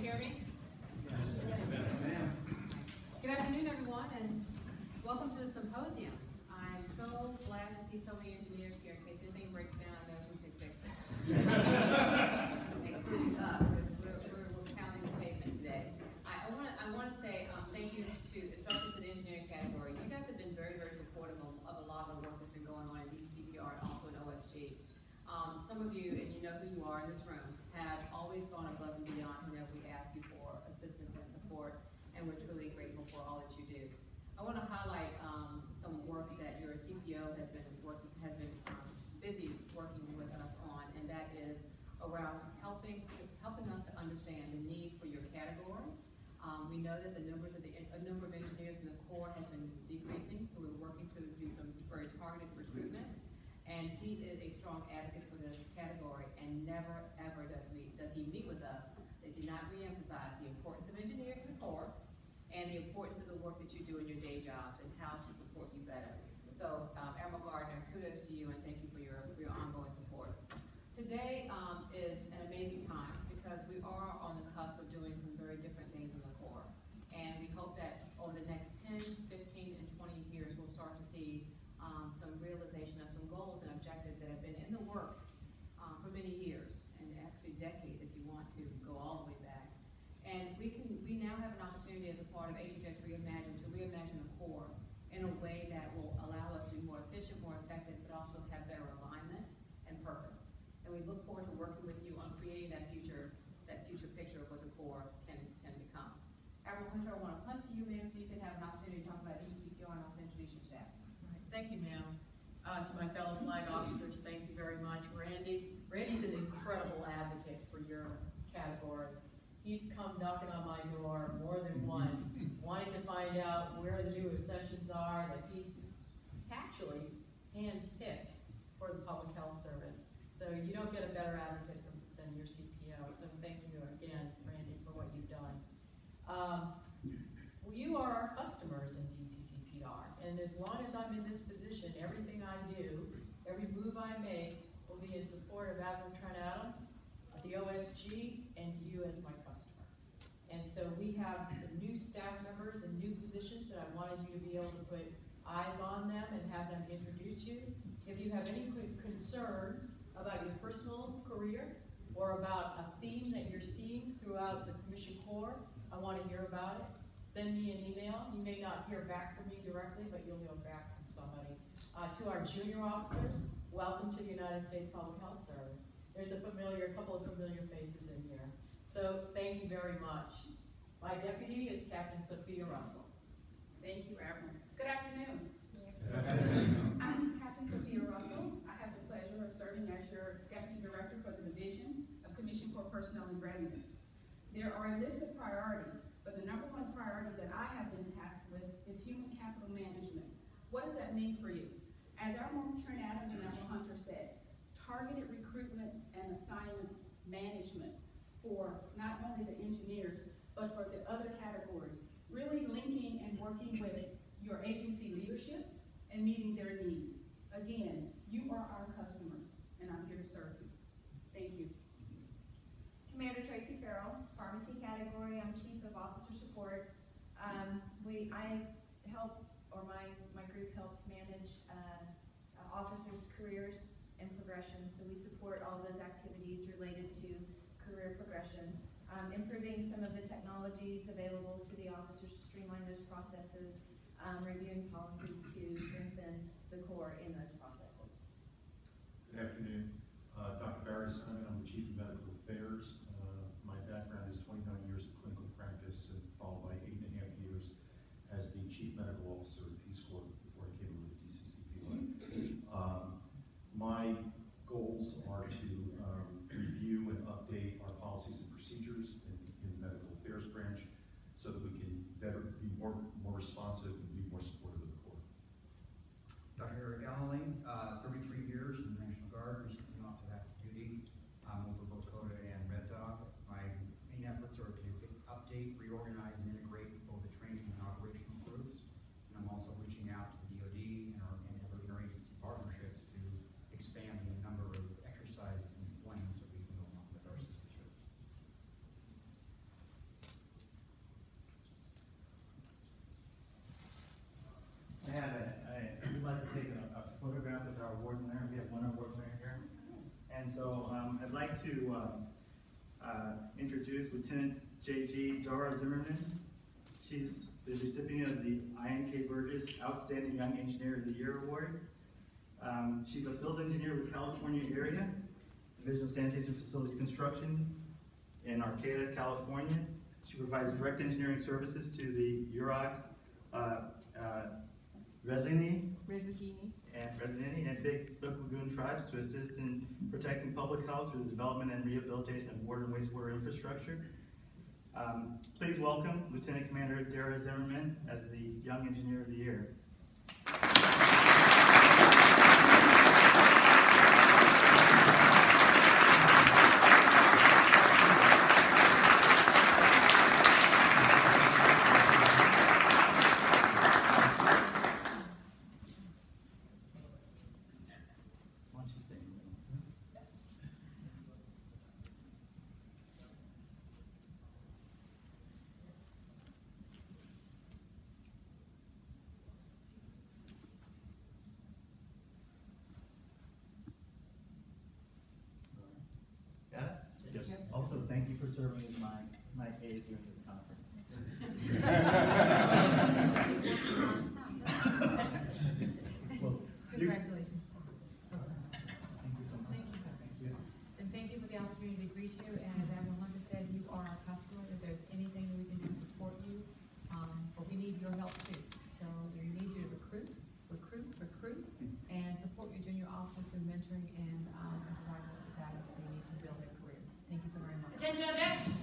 hear me? Good afternoon, everyone, and welcome to the symposium. I'm so glad to see so many engineers here. In case anything breaks down, I know who can fix it. Including us, because we're counting the pavement today. I want to say thank you to, especially to the engineering category. You guys have been very, very supportive of a lot of the work that's been going on in DCCPR and also in OSG. Some of you, and you know who you are in this room, have always gone above and beyond whenever we ask you for assistance and support, and we're truly grateful for all that you do. I want to highlight some work that your CPO has been busy working with us on, and that is around helping us to understand the needs for your category. We know that the number of engineers in the Corps has been decreasing, so we're working to do some very targeted recruitment. And he is a strong advocate for this category, and never ever does he meet with us does he not reemphasize the importance of engineers in the Corps and the importance of the work that you do in your day jobs and how to support you better. So, Admiral Gardner, kudos to you and thank you for your ongoing support. Today is an amazing time because we are on the cusp of doing some very different things in the Corps. And we hope that over the next 10, 15, and 20 years, we'll start to see some realization of some goals and objectives that have been in the works for many years, and actually decades if you want to go all the way back. And we now have an opportunity as a part of HHS Reimagine to reimagine the Corps in a way that will allow us to be more efficient, more effective, but also have better alignment and purpose. And we look forward to working with you on creating that future picture of what the Corps can become. Admiral Hunter, I want to punt to you, ma'am, so you can have an opportunity to talk about DCCPR and also introduce your staff. Thank you, ma'am. To my fellow flag officers, thank you very much. Randy's an incredible advocate for your category. He's come knocking on my door more than once, wanting to find out where the new accessions are that he's actually handpicked for the Public Health Service. So you don't get a better advocate than your CPO. So thank you again, Randy, for what you've done. You are our customers in DCCPR, and as long as I'm in this position, everything I do, every move I make, will be in support of Admiral Trent Adams, the OSG, and you as my customer. And so we have some new staff members and new positions that I wanted you to be able to put eyes on them and have them introduce you. If you have any concerns about your personal career or about a theme that you're seeing throughout the Commission Corps, I want to hear about it. Send me an email. You may not hear back from me directly, but you'll hear back from somebody. To our junior officers, welcome to the United States Public Health Service. There's a couple of familiar faces in here. So thank you very much. My deputy is Captain Sophia Russell. Thank you, Admiral. Good afternoon. Good afternoon. I'm Captain Sophia Russell. I have the pleasure of serving as your Deputy Director for the Division of Commission Corps Personnel and Readiness. There are a list of priorities, but the number one priority that I have been tasked with is human capital management. What does that mean for you? As Admiral Trent Adams and Admiral Hunter said, targeted recruitment and assignment management for not only the engineers, but for the other categories. Really linking and working with your agency leaderships and meeting their needs. Again, you are our customers, and I'm here to serve you. Thank you. Commander Tracy Farrell, Pharmacy category. I'm Chief of Officer Support. My group helps manage officers' careers and progression. So we support all those activities related to career progression, improving some of the technologies available to the officers to streamline those processes, reviewing policy to strengthen the Corps in those processes. Good afternoon. Dr. Barry Simon, I'm the Chief of Medical Affairs. My background is 29 years of clinical practice, followed by 8.5 years as the Chief Medical Officer of Peace Corps before I came over to DCCPR. My goals are to review and update our policies and procedures in the medical affairs branch so that we can better be more responsive and be more supportive of the Corps. Dr. Eric Alling, 33 years in the National Guard, recently off to active duty. I'm over both Dakota and Red Dog. My main efforts are to update, reorganize, and integrate both the training and operational groups. And I'm also reaching out to the DoD and other interagency partnerships to expand the number of exercises and deployments that we can go on with our sister service. Lieutenant J.G. Dara Zimmerman. She's the recipient of the INK Burgess Outstanding Young Engineer of the Year Award. She's a field engineer with California area, Division of Sanitation Facilities Construction in Arcata, California. She provides direct engineering services to the Yurok, Rezini and Big Lagoon tribes to assist in protecting public health through the development and rehabilitation of water and wastewater infrastructure. Please welcome Lieutenant Commander Dara Zimmerman as the Young Engineer of the Year. Yes. Also, thank you for serving as my aide during this conference. Well, Congratulations, Tom. thank you so much. Thank you, sir. Thank you. And thank you for the opportunity to greet you, and as Admiral Hunter said, you are our customer. If there's anything that we can do to support you, but we need your help too. So we need you to recruit, and support your junior officers through mentoring and provide them with the guidance that they need to build their career. Thank you so very much. Attention on deck.